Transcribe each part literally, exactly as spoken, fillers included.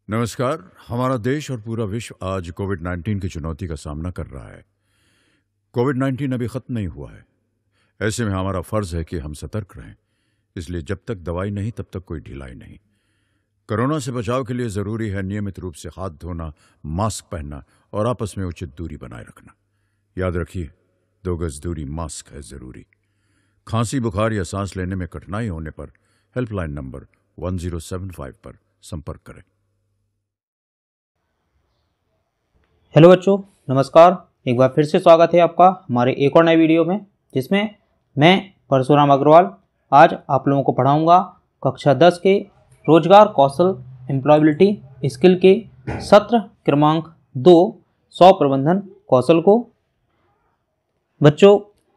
नमस्कार। हमारा देश और पूरा विश्व आज कोविड नाइन्टीन की चुनौती का सामना कर रहा है। कोविड नाइन्टीन अभी खत्म नहीं हुआ है। ऐसे में हमारा फर्ज है कि हम सतर्क रहें। इसलिए जब तक दवाई नहीं तब तक कोई ढिलाई नहीं। कोरोना से बचाव के लिए जरूरी है नियमित रूप से हाथ धोना, मास्क पहनना और आपस में उचित दूरी बनाए रखना। याद रखिए, दो गज दूरी, मास्क है जरूरी। खांसी, बुखार या सांस लेने में कठिनाई होने पर helpline number one zero seven five पर संपर्क करें। हेलो बच्चों, नमस्कार। एक बार फिर से स्वागत है आपका हमारे एक और नए वीडियो में, जिसमें मैं परशुराम अग्रवाल आज आप लोगों को पढ़ाऊंगा कक्षा दस के रोजगार कौशल एम्प्लॉयबिलिटी स्किल के सत्र क्रमांक दो सौ प्रबंधन कौशल को। बच्चों,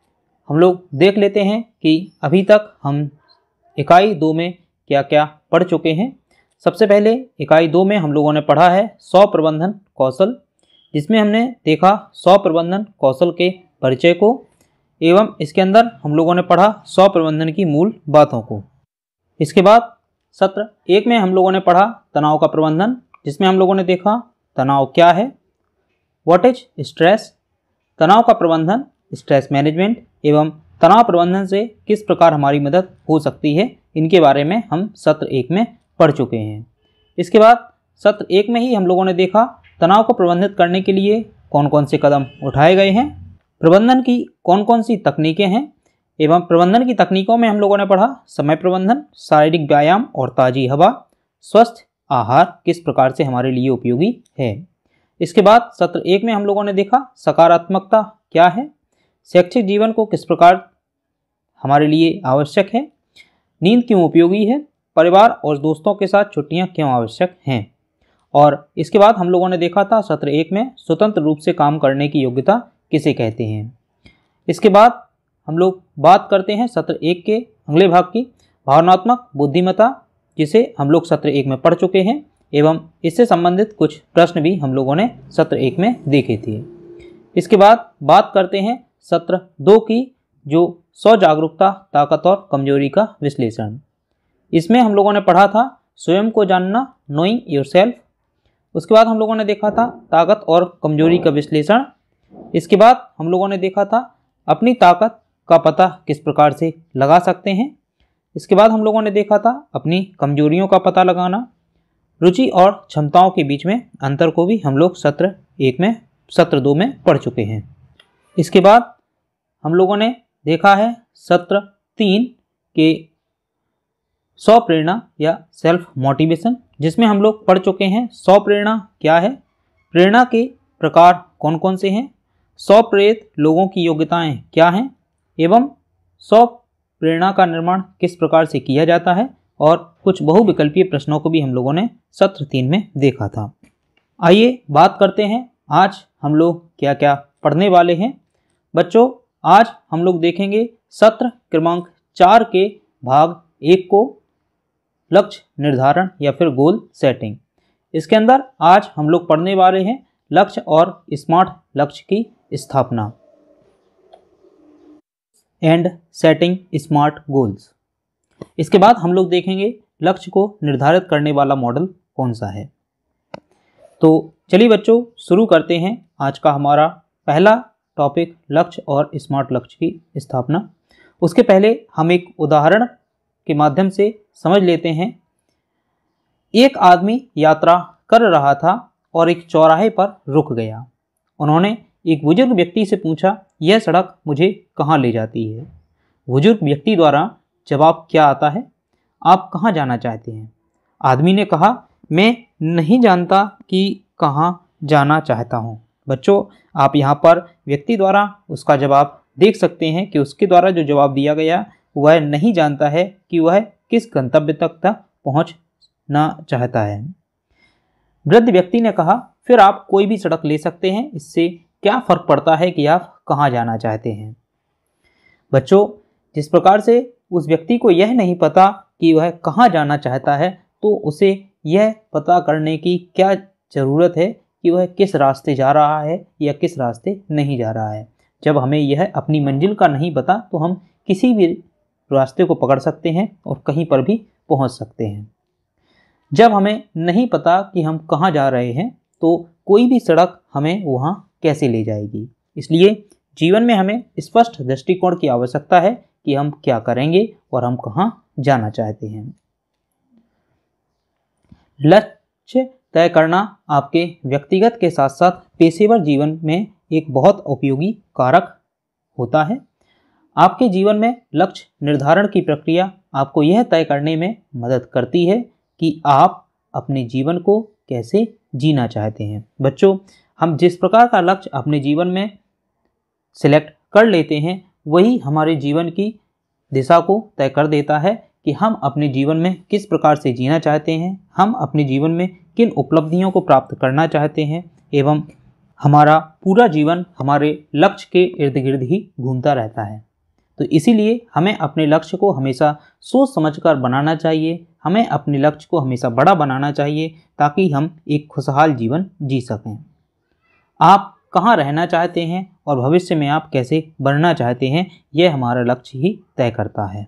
हम लोग देख लेते हैं कि अभी तक हम इकाई दो में क्या क्या पढ़ चुके हैं। सबसे पहले इकाई दो में हम लोगों ने पढ़ा है सौ प्रबंधन कौशल, जिसमें हमने देखा सौ प्रबंधन कौशल के परिचय को एवं इसके अंदर हम लोगों ने पढ़ा सौ प्रबंधन की मूल बातों को। इसके बाद सत्र एक में हम लोगों ने पढ़ा तनाव का प्रबंधन, जिसमें हम लोगों ने देखा तनाव क्या है, व्हाट इज स्ट्रेस, तनाव का प्रबंधन, स्ट्रेस मैनेजमेंट एवं तनाव प्रबंधन से किस प्रकार हमारी मदद हो सकती है, इनके बारे में हम सत्र एक में पढ़ चुके हैं। इसके बाद सत्र एक में ही हम लोगों ने देखा तनाव को प्रबंधित करने के लिए कौन कौन से कदम उठाए गए हैं, प्रबंधन की कौन कौन सी तकनीकें हैं एवं प्रबंधन की तकनीकों में हम लोगों ने पढ़ा समय प्रबंधन, शारीरिक व्यायाम और ताज़ी हवा, स्वस्थ आहार किस प्रकार से हमारे लिए उपयोगी है। इसके बाद सत्र एक में हम लोगों ने देखा सकारात्मकता क्या है, शैक्षिक जीवन को किस प्रकार हमारे लिए आवश्यक है, नींद क्यों उपयोगी है, परिवार और दोस्तों के साथ छुट्टियां क्यों आवश्यक हैं। और इसके बाद हम लोगों ने देखा था सत्र एक में स्वतंत्र रूप से काम करने की योग्यता किसे कहते हैं। इसके बाद हम लोग बात करते हैं सत्र एक के अगले भाग की, भावनात्मक बुद्धिमत्ता, जिसे हम लोग सत्र एक में पढ़ चुके हैं एवं इससे संबंधित कुछ प्रश्न भी हम लोगों ने सत्र एक में देखे थे। इसके बाद बात करते हैं सत्र दो की, जो स्व जागरूकता, ताकत और कमजोरी का विश्लेषण। इसमें हम लोगों ने पढ़ा था स्वयं को जानना, नोइंग योरसेल्फ। उसके बाद हम लोगों ने देखा था ताकत और कमजोरी का विश्लेषण। इसके बाद हम लोगों ने देखा था अपनी ताकत का पता किस प्रकार से लगा सकते हैं। इसके बाद हम लोगों ने देखा था अपनी कमजोरियों का पता लगाना। रुचि और क्षमताओं के बीच में अंतर को भी हम लोग सत्र एक में सत्र दो में पढ़ चुके हैं। इसके बाद हम लोगों ने देखा है सत्र तीन के सौ प्रेरणा या सेल्फ मोटिवेशन, जिसमें हम लोग पढ़ चुके हैं सौ प्रेरणा क्या है, प्रेरणा के प्रकार कौन कौन से हैं, सौ प्रेरित लोगों की योग्यताएं क्या हैं एवं सौ प्रेरणा का निर्माण किस प्रकार से किया जाता है, और कुछ बहुविकल्पीय प्रश्नों को भी हम लोगों ने सत्र तीन में देखा था। आइए बात करते हैं आज हम लोग क्या क्या पढ़ने वाले हैं। बच्चों, आज हम लोग देखेंगे सत्र क्रमांक चार के भाग एक को, लक्ष्य निर्धारण या फिर गोल सेटिंग। इसके अंदर आज हम लोग पढ़ने वाले हैं लक्ष्य और स्मार्ट लक्ष्य की स्थापना एंड सेटिंग स्मार्ट गोल्स। इसके बाद हम लोग देखेंगे लक्ष्य को निर्धारित करने वाला मॉडल कौन सा है। तो चलिए बच्चों, शुरू करते हैं आज का हमारा पहला टॉपिक, लक्ष्य और स्मार्ट लक्ष्य की स्थापना। उसके पहले हम एक उदाहरण के माध्यम से समझ लेते हैं। एक आदमी यात्रा कर रहा था और एक चौराहे पर रुक गया। उन्होंने एक बुजुर्ग व्यक्ति से पूछा, यह सड़क मुझे कहाँ ले जाती है। बुजुर्ग व्यक्ति द्वारा जवाब क्या आता है, आप कहाँ जाना चाहते हैं। आदमी ने कहा, मैं नहीं जानता कि कहाँ जाना चाहता हूँ। बच्चों, आप यहाँ पर व्यक्ति द्वारा उसका जवाब देख सकते हैं कि उसके द्वारा जो जवाब दिया गया वह नहीं जानता है कि वह किस गंतव्य तक तक पहुंचना चाहता है। वृद्ध व्यक्ति ने कहा, फिर आप कोई भी सड़क ले सकते हैं, इससे क्या फर्क पड़ता है कि आप कहाँ जाना चाहते हैं। बच्चों, जिस प्रकार से उस व्यक्ति को यह नहीं पता कि वह कहाँ जाना चाहता है, तो उसे यह पता करने की क्या ज़रूरत है कि वह किस रास्ते जा रहा है या किस रास्ते नहीं जा रहा है। जब हमें यह अपनी मंजिल का नहीं पता तो हम किसी भी रास्ते को पकड़ सकते हैं और कहीं पर भी पहुंच सकते हैं। जब हमें नहीं पता कि हम कहाँ जा रहे हैं तो कोई भी सड़क हमें वहाँ कैसे ले जाएगी। इसलिए जीवन में हमें स्पष्ट दृष्टिकोण की आवश्यकता है कि हम क्या करेंगे और हम कहाँ जाना चाहते हैं। लक्ष्य तय करना आपके व्यक्तिगत के साथ साथ पेशेवर जीवन में एक बहुत उपयोगी कारक होता है। आपके जीवन में लक्ष्य निर्धारण की प्रक्रिया आपको यह तय करने में मदद करती है कि आप अपने जीवन को कैसे जीना चाहते हैं। बच्चों, हम जिस प्रकार का लक्ष्य अपने जीवन में सिलेक्ट कर लेते हैं वही हमारे जीवन की दिशा को तय कर देता है कि हम अपने जीवन में किस प्रकार से जीना चाहते हैं, हम अपने जीवन में किन उपलब्धियों को प्राप्त करना चाहते हैं एवं हमारा पूरा जीवन हमारे लक्ष्य के इर्द गिर्द ही घूमता रहता है। तो इसीलिए हमें अपने लक्ष्य को हमेशा सोच समझकर बनाना चाहिए, हमें अपने लक्ष्य को हमेशा बड़ा बनाना चाहिए ताकि हम एक खुशहाल जीवन जी सकें। आप कहाँ रहना चाहते हैं और भविष्य में आप कैसे बनना चाहते हैं, यह हमारा लक्ष्य ही तय करता है।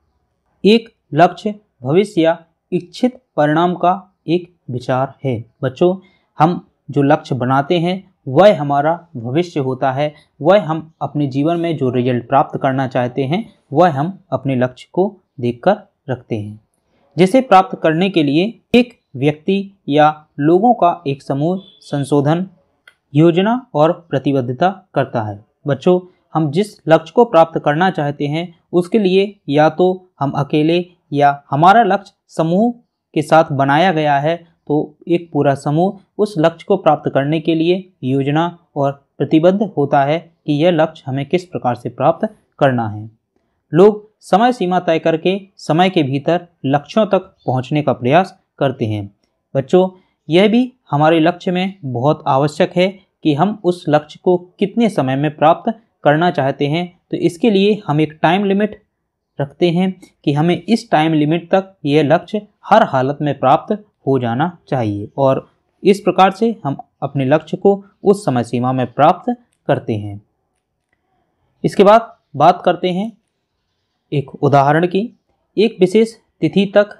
एक लक्ष्य भविष्य या इच्छित परिणाम का एक विचार है। बच्चों, हम जो लक्ष्य बनाते हैं वह हमारा भविष्य होता है, वह हम अपने जीवन में जो रिजल्ट प्राप्त करना चाहते हैं वह हम अपने लक्ष्य को देखकर रखते हैं, जिसे प्राप्त करने के लिए एक व्यक्ति या लोगों का एक समूह संशोधन, योजना और प्रतिबद्धता करता है। बच्चों, हम जिस लक्ष्य को प्राप्त करना चाहते हैं उसके लिए या तो हम अकेले या हमारा लक्ष्य समूह के साथ बनाया गया है, तो एक पूरा समूह उस लक्ष्य को प्राप्त करने के लिए योजना और प्रतिबद्ध होता है कि यह लक्ष्य हमें किस प्रकार से प्राप्त करना है। लोग समय सीमा तय करके समय के भीतर लक्ष्यों तक पहुंचने का प्रयास करते हैं। बच्चों, यह भी हमारे लक्ष्य में बहुत आवश्यक है कि हम उस लक्ष्य को कितने समय में प्राप्त करना चाहते हैं। तो इसके लिए हम एक टाइम लिमिट रखते हैं कि हमें इस टाइम लिमिट तक यह लक्ष्य हर हालत में प्राप्त हो जाना चाहिए और इस प्रकार से हम अपने लक्ष्य को उस समय सीमा में प्राप्त करते हैं। इसके बाद बात करते हैं एक उदाहरण की। एक विशेष तिथि तक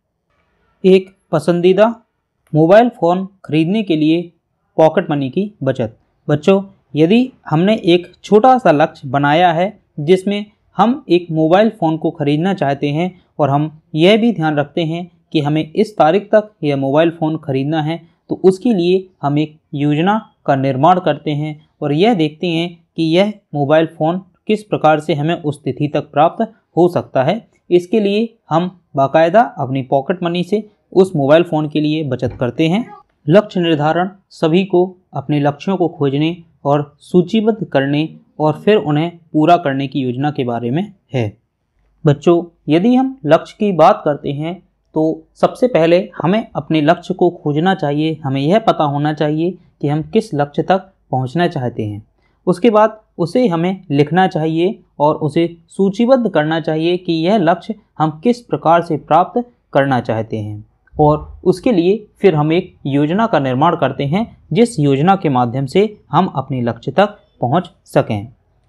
एक पसंदीदा मोबाइल फ़ोन खरीदने के लिए पॉकेट मनी की बचत। बच्चों, यदि हमने एक छोटा सा लक्ष्य बनाया है जिसमें हम एक मोबाइल फ़ोन को खरीदना चाहते हैं और हम यह भी ध्यान रखते हैं कि हमें इस तारीख तक यह मोबाइल फ़ोन खरीदना है, तो उसके लिए हम एक योजना का निर्माण करते हैं और यह देखते हैं कि यह मोबाइल फ़ोन किस प्रकार से हमें उस तिथि तक प्राप्त हो सकता है। इसके लिए हम बाकायदा अपनी पॉकेट मनी से उस मोबाइल फ़ोन के लिए बचत करते हैं। लक्ष्य निर्धारण सभी को अपने लक्ष्यों को खोजने और सूचीबद्ध करने और फिर उन्हें पूरा करने की योजना के बारे में है। बच्चों, यदि हम लक्ष्य की बात करते हैं तो सबसे पहले हमें अपने लक्ष्य को खोजना चाहिए। हमें यह पता होना चाहिए कि हम किस लक्ष्य तक पहुंचना चाहते हैं। उसके बाद उसे हमें लिखना चाहिए और उसे सूचीबद्ध करना चाहिए कि यह लक्ष्य हम किस प्रकार से प्राप्त करना चाहते हैं और उसके लिए फिर हम एक योजना का निर्माण करते हैं जिस योजना के माध्यम से हम अपने लक्ष्य तक पहुंच सकें।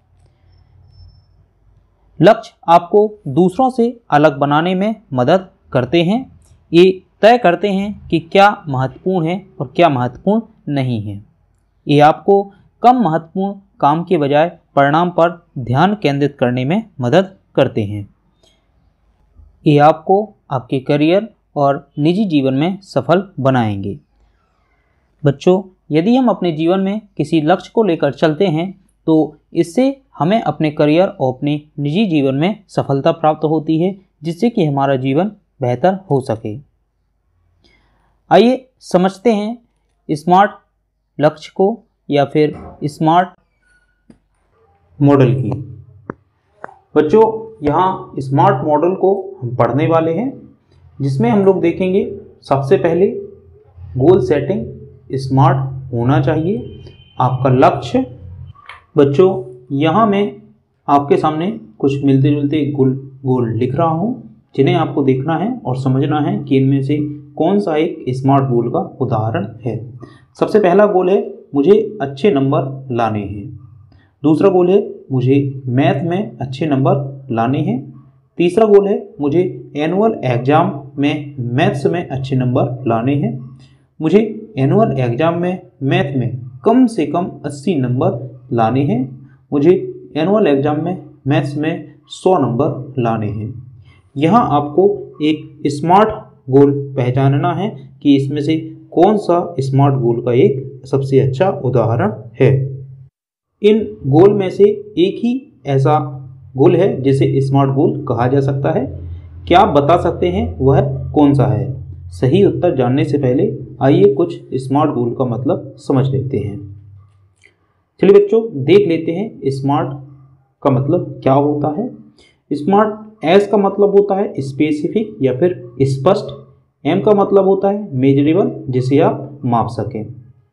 लक्ष्य आपको दूसरों से अलग बनाने में मदद करते हैं। ये तय करते हैं कि क्या महत्वपूर्ण है और क्या महत्वपूर्ण नहीं है। ये आपको कम महत्वपूर्ण काम के बजाय परिणाम पर ध्यान केंद्रित करने में मदद करते हैं। ये आपको आपके करियर और निजी जीवन में सफल बनाएंगे। बच्चों, यदि हम अपने जीवन में किसी लक्ष्य को लेकर चलते हैं तो इससे हमें अपने करियर और अपने निजी जीवन में सफलता प्राप्त होती है, जिससे कि हमारा जीवन बेहतर हो सके। आइए समझते हैं स्मार्ट लक्ष्य को या फिर स्मार्ट मॉडल की। बच्चों, यहाँ स्मार्ट मॉडल को हम पढ़ने वाले हैं, जिसमें हम लोग देखेंगे सबसे पहले गोल सेटिंग स्मार्ट होना चाहिए, आपका लक्ष्य। बच्चों, यहाँ मैं आपके सामने कुछ मिलते जुलते गोल गोल लिख रहा हूँ, जिन्हें आपको देखना है और समझना है कि इनमें से कौन सा एक स्मार्ट गोल का उदाहरण है। सबसे पहला गोल है मुझे अच्छे नंबर लाने हैं। दूसरा गोल है मुझे मैथ में अच्छे नंबर लाने हैं। तीसरा गोल है मुझे एनुअल एग्जाम में मैथ्स में अच्छे नंबर लाने हैं। मुझे एनुअल एग्जाम में मैथ में कम से कम अस्सी नंबर लाने हैं। मुझे एनुअल एग्जाम में मैथ्स में सौ नंबर लाने हैं। यहाँ आपको एक स्मार्ट गोल पहचानना है कि इसमें से कौन सा स्मार्ट गोल का एक सबसे अच्छा उदाहरण है। इन गोल में से एक ही ऐसा गोल है जिसे स्मार्ट गोल कहा जा सकता है। क्या आप बता सकते हैं वह कौन सा है? सही उत्तर जानने से पहले आइए कुछ स्मार्ट गोल का मतलब समझ लेते हैं। चलिए बच्चों, देख लेते हैं स्मार्ट का मतलब क्या होता है। स्मार्ट एस का मतलब होता है स्पेसिफिक या फिर स्पष्ट। एम का मतलब होता है मेजरेबल, जिसे आप माप सकें।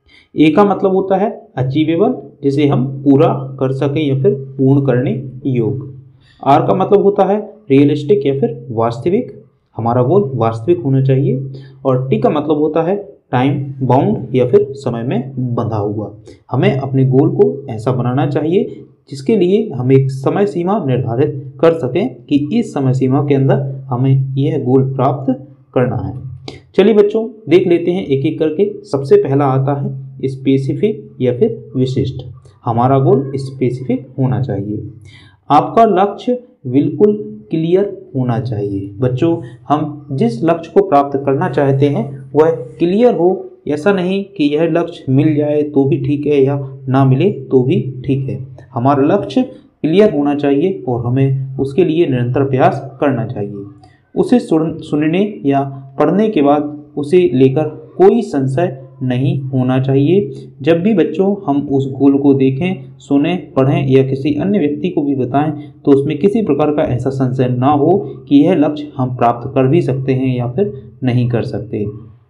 ए का मतलब होता है अचीवेबल, जिसे हम पूरा कर सकें या फिर पूर्ण करने योग्य। आर का मतलब होता है रियलिस्टिक या फिर वास्तविक, हमारा गोल वास्तविक होना चाहिए। और टी का मतलब होता है टाइम बाउंड या फिर समय में बंधा हुआ। हमें अपने गोल को ऐसा बनाना चाहिए जिसके लिए हम एक समय सीमा निर्धारित कर सकें कि इस समय सीमा के अंदर हमें यह गोल प्राप्त करना है। चलिए बच्चों, देख लेते हैं एक एक करके। सबसे पहला आता है स्पेसिफिक या फिर विशिष्ट। हमारा गोल स्पेसिफिक होना चाहिए। आपका लक्ष्य बिल्कुल क्लियर होना चाहिए। बच्चों, हम जिस लक्ष्य को प्राप्त करना चाहते हैं वह क्लियर हो। ऐसा नहीं कि यह लक्ष्य मिल जाए तो भी ठीक है या ना मिले तो भी ठीक है। हमारा लक्ष्य क्लियर होना चाहिए और हमें उसके लिए निरंतर प्रयास करना चाहिए। उसे सुनने या पढ़ने के बाद उसे लेकर कोई संशय नहीं होना चाहिए। जब भी बच्चों हम उस गोल को देखें, सुने, पढ़ें या किसी अन्य व्यक्ति को भी बताएं तो उसमें किसी प्रकार का ऐसा संशय ना हो कि यह लक्ष्य हम प्राप्त कर भी सकते हैं या फिर नहीं कर सकते।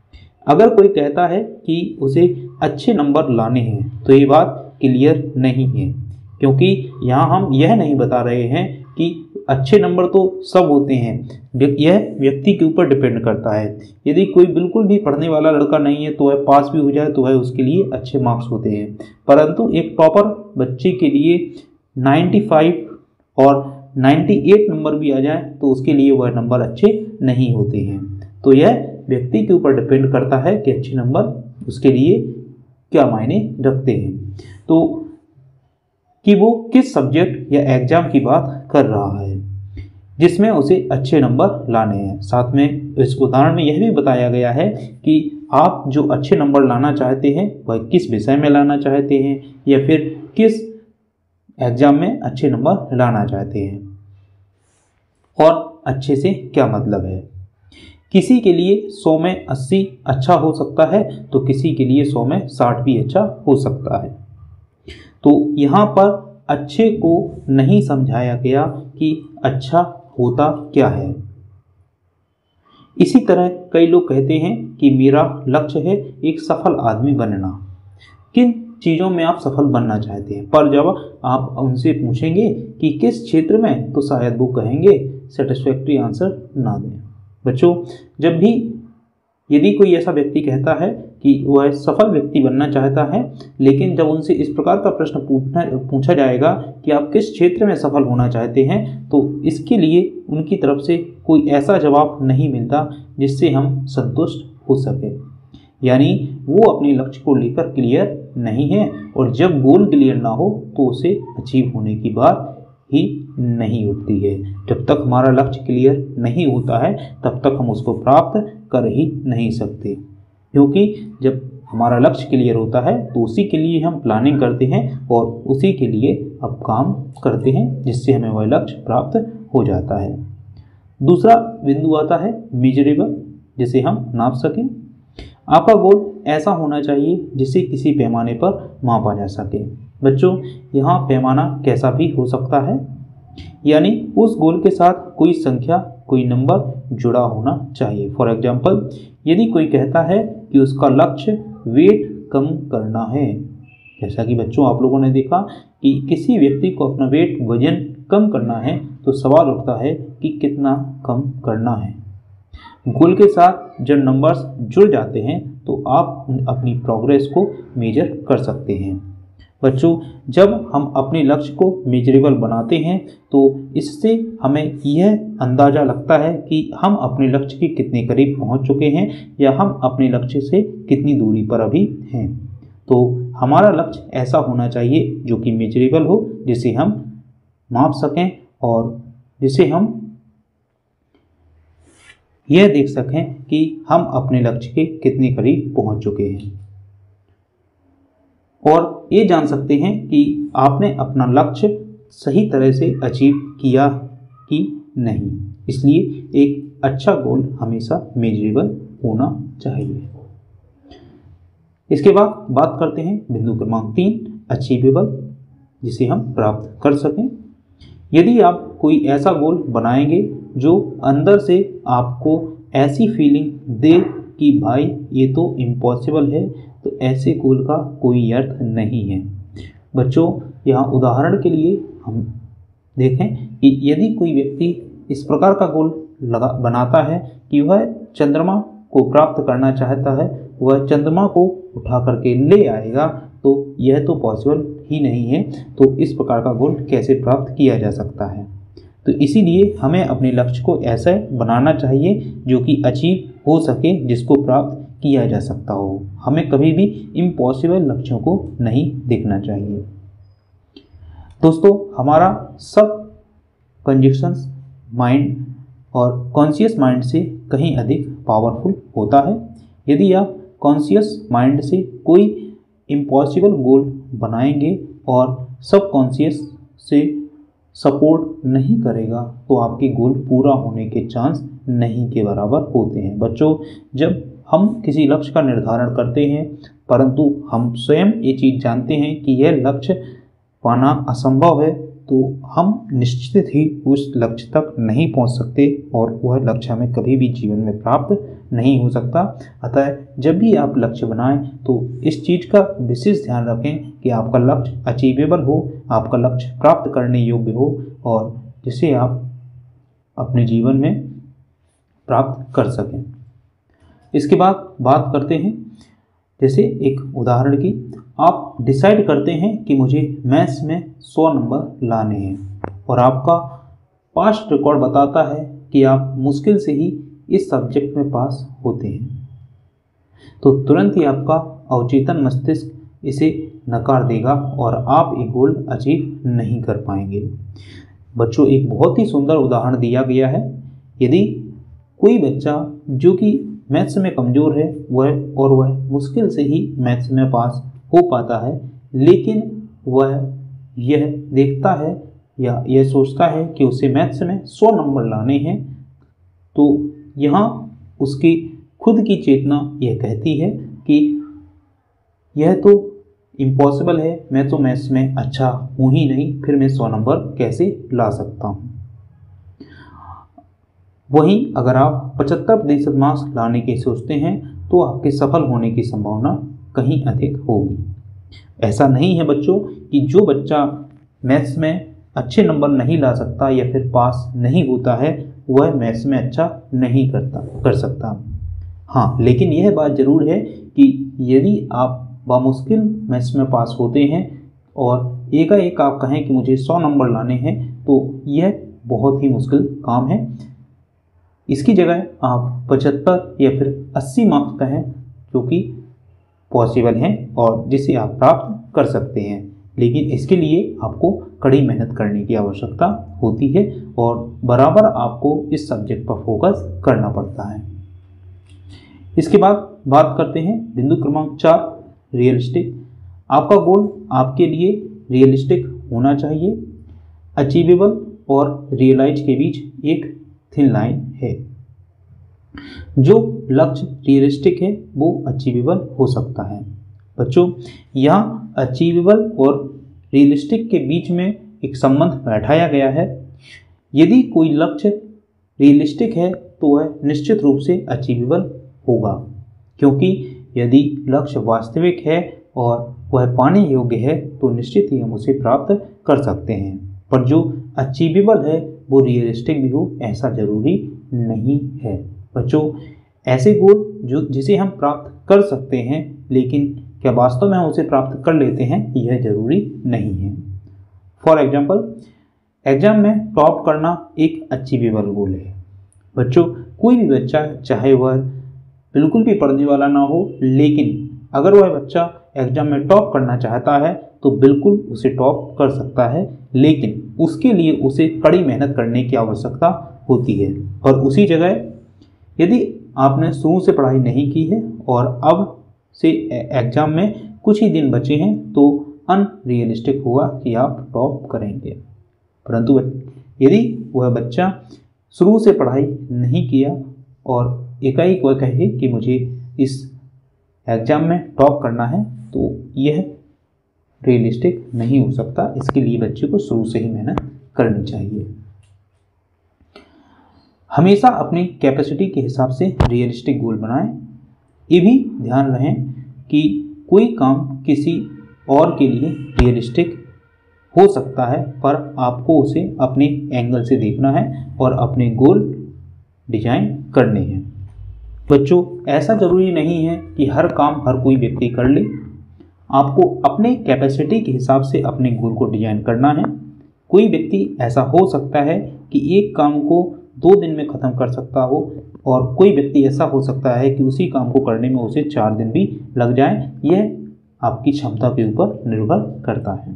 अगर कोई कहता है कि उसे अच्छे नंबर लाने हैं तो ये बात क्लियर नहीं है, क्योंकि यहाँ हम यह नहीं बता रहे हैं कि अच्छे नंबर तो सब होते हैं। यह व्यक्ति के ऊपर डिपेंड करता है। यदि कोई बिल्कुल भी पढ़ने वाला लड़का नहीं है तो वह पास भी हो जाए तो वह उसके लिए अच्छे मार्क्स होते हैं, परंतु एक टॉपर बच्चे के लिए पचानवे और अट्ठानवे नंबर भी आ जाए तो उसके लिए वह नंबर अच्छे नहीं होते हैं। तो यह व्यक्ति के ऊपर डिपेंड करता है कि अच्छे नंबर उसके लिए क्या मायने रखते हैं, तो कि वो किस सब्जेक्ट या एग्जाम की बात कर रहा है जिसमें उसे अच्छे नंबर लाने हैं। साथ में इस उदाहरण में यह भी बताया गया है कि आप जो अच्छे नंबर लाना चाहते हैं वह किस विषय में लाना चाहते हैं या फिर किस एग्जाम में अच्छे नंबर लाना चाहते हैं और अच्छे से क्या मतलब है। किसी के लिए सौ में अस्सी अच्छा हो सकता है तो किसी के लिए सौ में साठ भी अच्छा हो सकता है। तो यहाँ पर अच्छे को नहीं समझाया गया कि अच्छा होता क्या है। इसी तरह कई लोग कहते हैं कि मेरा लक्ष्य है एक सफल आदमी बनना। किन चीज़ों में आप सफल बनना चाहते हैं, पर जब आप उनसे पूछेंगे कि किस क्षेत्र में तो शायद वो कहेंगे सेटिस्फैक्ट्री आंसर ना दें। बच्चों, जब भी यदि कोई ऐसा व्यक्ति कहता है कि वह सफल व्यक्ति बनना चाहता है, लेकिन जब उनसे इस प्रकार का प्रश्न पूछना पूछा जाएगा कि आप किस क्षेत्र में सफल होना चाहते हैं, तो इसके लिए उनकी तरफ से कोई ऐसा जवाब नहीं मिलता जिससे हम संतुष्ट हो सके। यानी वो अपने लक्ष्य को लेकर क्लियर नहीं है और जब गोल क्लियर ना हो तो उसे अचीव होने की बात ही नहीं उठती है। जब तक हमारा लक्ष्य क्लियर नहीं होता है तब तक हम उसको प्राप्त कर ही नहीं सकते, क्योंकि जब हमारा लक्ष्य क्लियर होता है तो उसी के लिए हम प्लानिंग करते हैं और उसी के लिए अब काम करते हैं जिससे हमें वह लक्ष्य प्राप्त हो जाता है। दूसरा बिंदु आता है मेजरेबल, जिसे हम नाप सकें। आपका गोल ऐसा होना चाहिए जिसे किसी पैमाने पर मापा जा सके। बच्चों, यहाँ पैमाना कैसा भी हो सकता है, यानी उस गोल के साथ कोई संख्या, कोई नंबर जुड़ा होना चाहिए। फॉर एग्जाम्पल, यदि कोई कहता है कि उसका लक्ष्य वेट कम करना है, जैसा कि बच्चों आप लोगों ने देखा कि किसी व्यक्ति को अपना वेट, वजन कम करना है तो सवाल उठता है कि कितना कम करना है। गोल के साथ जब नंबर्स जुड़ जाते हैं तो आप अपनी प्रोग्रेस को मेजर कर सकते हैं। बच्चों, जब हम अपने लक्ष्य को मेजरेबल बनाते हैं तो इससे हमें यह अंदाज़ा लगता है कि हम अपने लक्ष्य के कितने करीब पहुंच चुके हैं या हम अपने लक्ष्य से कितनी दूरी पर अभी हैं। तो हमारा लक्ष्य ऐसा होना चाहिए जो कि मेजरेबल हो, जिसे हम माप सकें और जिसे हम यह देख सकें कि हम अपने लक्ष्य के कितने करीब पहुंच चुके हैं और ये जान सकते हैं कि आपने अपना लक्ष्य सही तरह से अचीव किया कि नहीं। इसलिए एक अच्छा गोल हमेशा मेजरेबल होना चाहिए। इसके बाद बात करते हैं बिंदु क्रमांक तीन, अचीवेबल, जिसे हम प्राप्त कर सकें। यदि आप कोई ऐसा गोल बनाएंगे जो अंदर से आपको ऐसी फीलिंग दे कि भाई ये तो इम्पॉसिबल है, तो ऐसे गोल का कोई अर्थ नहीं है। बच्चों, यहाँ उदाहरण के लिए हम देखें कि यदि कोई व्यक्ति इस प्रकार का गोल लगा बनाता है कि वह चंद्रमा को प्राप्त करना चाहता है, वह चंद्रमा को उठा करके ले आएगा, तो यह तो पॉसिबल ही नहीं है। तो इस प्रकार का गोल कैसे प्राप्त किया जा सकता है? तो इसीलिए हमें अपने लक्ष्य को ऐसा बनाना चाहिए जो कि अचीव हो सके, जिसको प्राप्त किया जा सकता हो। हमें कभी भी इम्पॉसिबल लक्ष्यों को नहीं देखना चाहिए। दोस्तों, हमारा सब कंजक्शंस माइंड और कॉन्शियस माइंड से कहीं अधिक पावरफुल होता है। यदि आप कॉन्शियस माइंड से कोई इम्पॉसिबल गोल बनाएंगे और सब कॉन्शियस से सपोर्ट नहीं करेगा, तो आपके गोल पूरा होने के चांस नहीं के बराबर होते हैं। बच्चों, जब हम किसी लक्ष्य का निर्धारण करते हैं परंतु हम स्वयं ये चीज़ जानते हैं कि यह लक्ष्य पाना असंभव है, तो हम निश्चित ही उस लक्ष्य तक नहीं पहुंच सकते और वह लक्ष्य हमें कभी भी जीवन में प्राप्त नहीं हो सकता। अतः जब भी आप लक्ष्य बनाएं तो इस चीज़ का विशेष ध्यान रखें कि आपका लक्ष्य अचीवेबल हो, आपका लक्ष्य प्राप्त करने योग्य हो और जिसे आप अपने जीवन में प्राप्त कर सकें। इसके बाद बात करते हैं, जैसे एक उदाहरण की, आप डिसाइड करते हैं कि मुझे मैथ्स में सौ नंबर लाने हैं और आपका पास्ट रिकॉर्ड बताता है कि आप मुश्किल से ही इस सब्जेक्ट में पास होते हैं, तो तुरंत ही आपका अवचेतन मस्तिष्क इसे नकार देगा और आप एक गोल अचीव नहीं कर पाएंगे। बच्चों, एक बहुत ही सुंदर उदाहरण दिया गया है। यदि कोई बच्चा जो कि मैथ्स में कमज़ोर है वह और वह मुश्किल से ही मैथ्स में पास हो पाता है, लेकिन वह यह देखता है या यह सोचता है कि उसे मैथ्स में सौ नंबर लाने हैं, तो यहाँ उसकी खुद की चेतना यह कहती है कि यह तो इम्पॉसिबल है, मैं तो मैथ्स में अच्छा हूँ ही नहीं, फिर मैं सौ नंबर कैसे ला सकता हूँ। वहीं अगर आप पचहत्तर प्रतिशत मार्क्स लाने की सोचते हैं तो आपके सफल होने की संभावना कहीं अधिक होगी। ऐसा नहीं है बच्चों कि जो बच्चा मैथ्स में अच्छे नंबर नहीं ला सकता या फिर पास नहीं होता है वह मैथ्स में अच्छा नहीं करता कर सकता। हाँ, लेकिन यह बात ज़रूर है कि यदि आप बामुश्किल मैथ्स में पास होते हैं और एकाएक आप कहें कि मुझे सौ नंबर लाने हैं, तो यह बहुत ही मुश्किल काम है। इसकी जगह आप पचहत्तर या फिर अस्सी मार्क्स कहें जो कि पॉसिबल हैं और जिसे आप प्राप्त कर सकते हैं, लेकिन इसके लिए आपको कड़ी मेहनत करने की आवश्यकता होती है और बराबर आपको इस सब्जेक्ट पर फोकस करना पड़ता है। इसके बाद बात करते हैं बिंदु क्रमांक चार, रियलिस्टिक। आपका गोल आपके लिए रियलिस्टिक होना चाहिए। अचीवेबल और रियलाइज के बीच एक थिन लाइन है। जो लक्ष्य रियलिस्टिक है वो अचीवेबल हो सकता है। बच्चों, यहाँ अचीवेबल और रियलिस्टिक के बीच में एक संबंध बैठाया गया है। यदि कोई लक्ष्य रियलिस्टिक है तो वह निश्चित रूप से अचीवेबल होगा, क्योंकि यदि लक्ष्य वास्तविक है और वह पाने योग्य है तो निश्चित ही हम उसे प्राप्त कर सकते हैं। पर जो अचीवेबल है वो रियलिस्टिक भी हो ऐसा ज़रूरी नहीं है। बच्चों, ऐसे गोल जो जिसे हम प्राप्त कर सकते हैं लेकिन क्या वास्तव में हम उसे प्राप्त कर लेते हैं यह जरूरी नहीं है। फॉर एग्जाम्पल, एग्जाम में टॉप करना एक अचीवेबल गोल है। बच्चों, कोई भी बच्चा, चाहे वह बिल्कुल भी पढ़ने वाला ना हो, लेकिन अगर वह बच्चा एग्जाम में टॉप करना चाहता है तो बिल्कुल उसे टॉप कर सकता है, लेकिन उसके लिए उसे कड़ी मेहनत करने की आवश्यकता होती है। और उसी जगह यदि आपने शुरू से पढ़ाई नहीं की है और अब से एग्जाम में कुछ ही दिन बचे हैं तो अनरियलिस्टिक होगा कि आप टॉप करेंगे। परंतु यदि वह बच्चा शुरू से पढ़ाई नहीं किया और एकाएक वह कहे कि मुझे इस एग्जाम में टॉप करना है, तो यह रियलिस्टिक नहीं हो सकता। इसके लिए बच्चे को शुरू से ही मेहनत करनी चाहिए। हमेशा अपनी कैपेसिटी के हिसाब से रियलिस्टिक गोल बनाएं। ये भी ध्यान रहे कि कोई काम किसी और के लिए रियलिस्टिक हो सकता है, पर आपको उसे अपने एंगल से देखना है और अपने गोल डिजाइन करने हैं। बच्चों, ऐसा ज़रूरी नहीं है कि हर काम हर कोई व्यक्ति कर ले। आपको अपने कैपेसिटी के हिसाब से अपने गोल को डिजाइन करना है। कोई व्यक्ति ऐसा हो सकता है कि एक काम को दो दिन में ख़त्म कर सकता हो और कोई व्यक्ति ऐसा हो सकता है कि उसी काम को करने में उसे चार दिन भी लग जाए। यह आपकी क्षमता के ऊपर निर्भर करता है।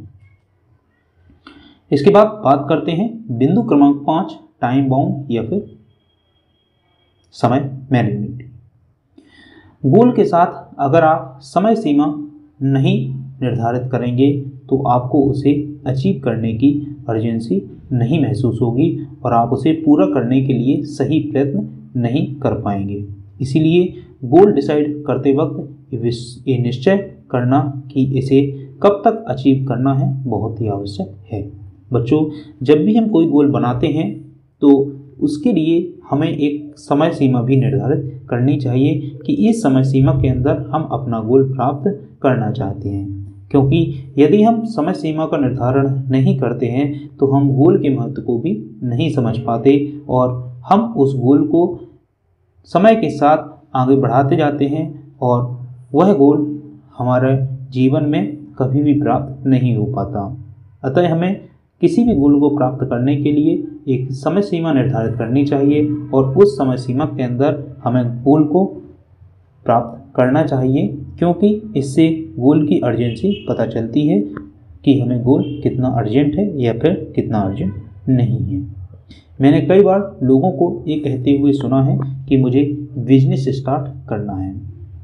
इसके बाद बात करते हैं बिंदु क्रमांक पाँच, टाइम बाउंड या फिर समय मैनेजमेंट। गोल के साथ अगर आप समय सीमा नहीं निर्धारित करेंगे तो आपको उसे अचीव करने की अर्जेंसी नहीं महसूस होगी और आप उसे पूरा करने के लिए सही प्रयत्न नहीं कर पाएंगे। इसीलिए गोल डिसाइड करते वक्त ये निश्चय करना कि इसे कब तक अचीव करना है बहुत ही आवश्यक है। बच्चों, जब भी हम कोई गोल बनाते हैं तो उसके लिए हमें एक समय सीमा भी निर्धारित करनी चाहिए कि इस समय सीमा के अंदर हम अपना गोल प्राप्त करना चाहते हैं। क्योंकि यदि हम समय सीमा का निर्धारण नहीं करते हैं तो हम गोल के महत्व को भी नहीं समझ पाते और हम उस गोल को समय के साथ आगे बढ़ाते जाते हैं और वह गोल हमारे जीवन में कभी भी प्राप्त नहीं हो पाता। अतः हमें किसी भी गोल को प्राप्त करने के लिए एक समय सीमा निर्धारित करनी चाहिए और उस समय सीमा के अंदर हमें गोल को प्राप्त करना चाहिए, क्योंकि इससे गोल की अर्जेंसी पता चलती है कि हमें गोल कितना अर्जेंट है या फिर कितना अर्जेंट नहीं है। मैंने कई बार लोगों को ये कहते हुए सुना है कि मुझे बिजनेस स्टार्ट करना है,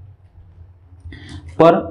पर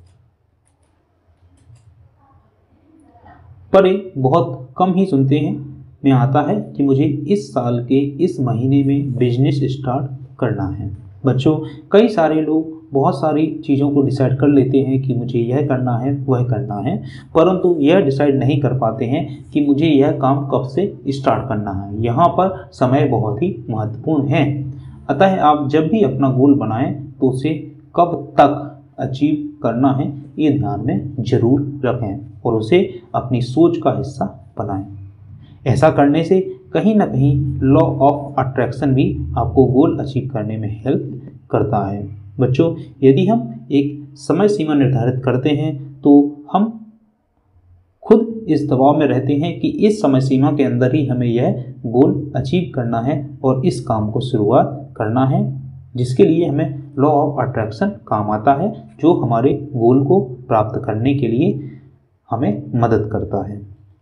पर ये बहुत कम ही सुनते हैं में आता है कि मुझे इस साल के इस महीने में बिजनेस स्टार्ट करना है। बच्चों, कई सारे लोग बहुत सारी चीज़ों को डिसाइड कर लेते हैं कि मुझे यह करना है वह करना है, परंतु यह डिसाइड नहीं कर पाते हैं कि मुझे यह काम कब से स्टार्ट करना है। यहाँ पर समय बहुत ही महत्वपूर्ण है। अतः आप जब भी अपना गोल बनाएं तो उसे कब तक अचीव करना है ये ध्यान में जरूर रखें और उसे अपनी सोच का हिस्सा बनाएं। ऐसा करने से कहीं ना कहीं लॉ ऑफ अट्रैक्शन भी आपको गोल अचीव करने में हेल्प करता है। बच्चों, यदि हम एक समय सीमा निर्धारित करते हैं तो हम खुद इस दबाव में रहते हैं कि इस समय सीमा के अंदर ही हमें यह गोल अचीव करना है और इस काम को शुरुआत करना है, जिसके लिए हमें लॉ ऑफ अट्रैक्शन काम आता है, जो हमारे गोल को प्राप्त करने के लिए हमें मदद करता है।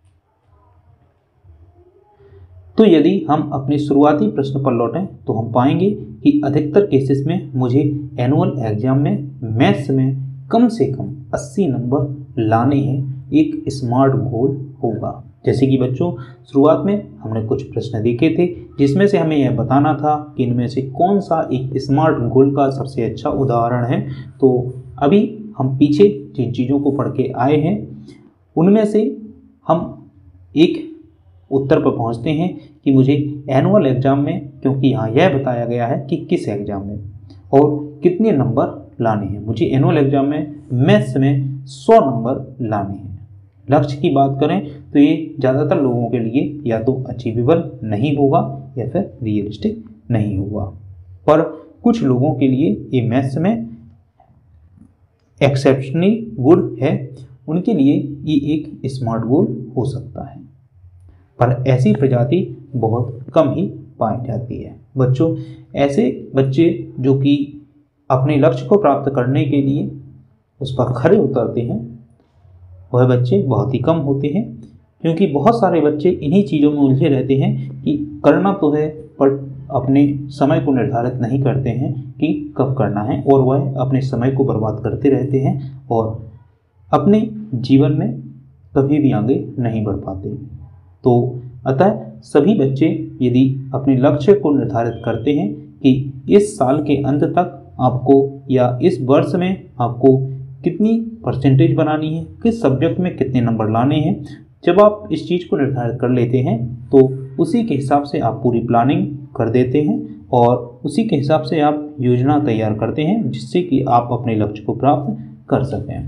तो यदि हम अपने शुरुआती प्रश्न पर लौटें तो हम पाएंगे कि अधिकतर केसेस में मुझे एनुअल एग्जाम में मैथ्स में कम से कम अस्सी नंबर लाने हैं। एक स्मार्ट गोल होगा। जैसे कि बच्चों, शुरुआत में हमने कुछ प्रश्न देखे थे जिसमें से हमें यह बताना था कि इनमें से कौन सा एक स्मार्ट गोल का सबसे अच्छा उदाहरण है। तो अभी हम पीछे जिन चीज़ों को पढ़ के आए हैं उनमें से हम एक उत्तर पर पहुंचते हैं कि मुझे एनुअल एग्जाम में, क्योंकि यहाँ यह बताया गया है कि किस एग्जाम में और कितने नंबर लाने हैं, मुझे एनुअल एग्जाम में मैथ्स में सौ नंबर लाने हैं। लक्ष्य की बात करें तो ये ज़्यादातर लोगों के लिए या तो अचीवेबल नहीं होगा या फिर रियलिस्टिक नहीं होगा, पर कुछ लोगों के लिए ये मैथ्स में एक्सेप्शनली गुड है उनके लिए ये एक स्मार्ट गोल हो सकता है, पर ऐसी प्रजाति बहुत कम ही पाई जाती है। बच्चों, ऐसे बच्चे जो कि अपने लक्ष्य को प्राप्त करने के लिए उस पर खरे उतरते हैं वह बच्चे बहुत ही कम होते हैं, क्योंकि बहुत सारे बच्चे इन्हीं चीज़ों में उलझे रहते हैं कि करना तो है पर अपने समय को निर्धारित नहीं करते हैं कि कब करना है, और वह अपने समय को बर्बाद करते रहते हैं और अपने जीवन में कभी भी आगे नहीं बढ़ पाते। तो अतः सभी बच्चे यदि अपने लक्ष्य को निर्धारित करते हैं कि इस साल के अंत तक आपको या इस वर्ष में आपको कितनी परसेंटेज बनानी है, किस सब्जेक्ट में कितने नंबर लाने हैं, जब आप इस चीज़ को निर्धारित कर लेते हैं तो उसी के हिसाब से आप पूरी प्लानिंग कर देते हैं और उसी के हिसाब से आप योजना तैयार करते हैं जिससे कि आप अपने लक्ष्य को प्राप्त कर सकें।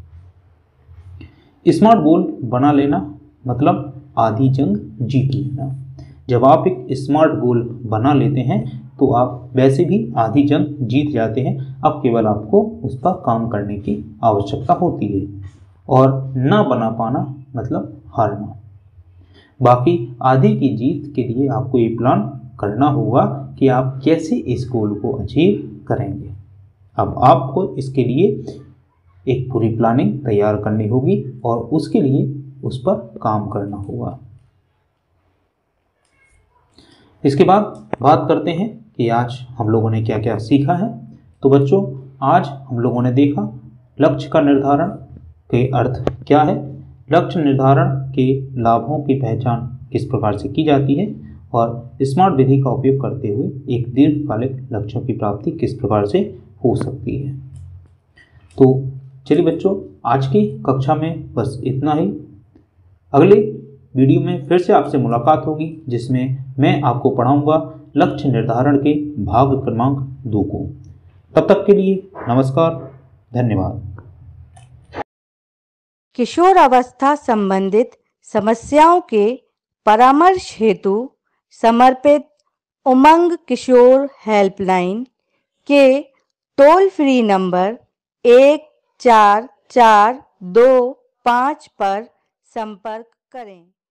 स्मार्ट गोल बना लेना मतलब आधी जंग जीत लेना। जब आप एक स्मार्ट गोल बना लेते हैं तो आप वैसे भी आधी जंग जीत जाते हैं। अब केवल आपको उस पर काम करने की आवश्यकता होती है, और ना बना पाना मतलब हारना। बाकी आधी की जीत के लिए आपको ये प्लान करना होगा कि आप कैसे इस गोल को अचीव करेंगे। अब आपको इसके लिए एक पूरी प्लानिंग तैयार करनी होगी और उसके लिए उस पर काम करना होगा। इसके बाद बात करते हैं कि आज हम लोगों ने क्या क्या सीखा है। तो बच्चों, आज हम लोगों ने देखा लक्ष्य का निर्धारण के अर्थ क्या है, लक्ष्य निर्धारण के लाभों की पहचान किस प्रकार से की जाती है, और स्मार्ट विधि का उपयोग करते हुए एक दीर्घकालिक लक्ष्यों की प्राप्ति किस प्रकार से हो सकती है। तो चलिए बच्चों, आज की कक्षा में बस इतना ही। अगले वीडियो में फिर से आपसे मुलाकात होगी जिसमें मैं आपको पढ़ाऊंगा लक्ष्य निर्धारण के भाग क्रमांक दो को। तब तक के लिए नमस्कार, धन्यवाद। किशोर अवस्था संबंधित समस्याओं के परामर्श हेतु समर्पित उमंग किशोर हेल्पलाइन के टोल फ्री नंबर एक चार चार दो पाँच पर संपर्क करें।